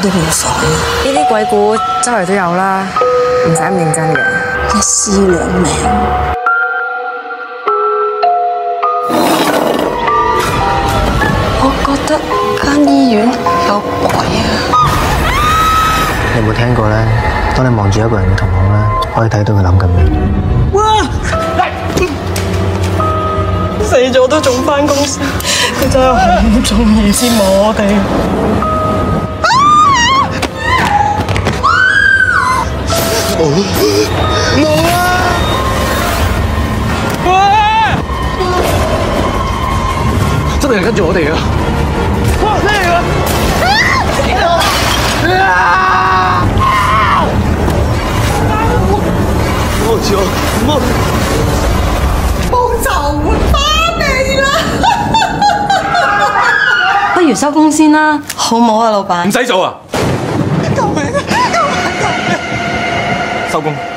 都好爽啊！ 呢啲鬼故周圍都有啦，唔使咁認真嘅。 一屍兩命。我覺得間醫院有鬼啊！ 你有冇聽過咧？當你望住一個人嘅瞳孔咧，可以睇到佢諗緊咩？ 哇！死咗都仲返公司，佢真係好中意羨慕我哋。冇啊！ 真係跟住我哋啊！ 哇！咩嚟㗎？ 我操！ 報仇返嚟啦！ 不如收工先啦，好唔好啊，老闆？ 唔使做啊！ 救命啊！救命！救命！ 收工。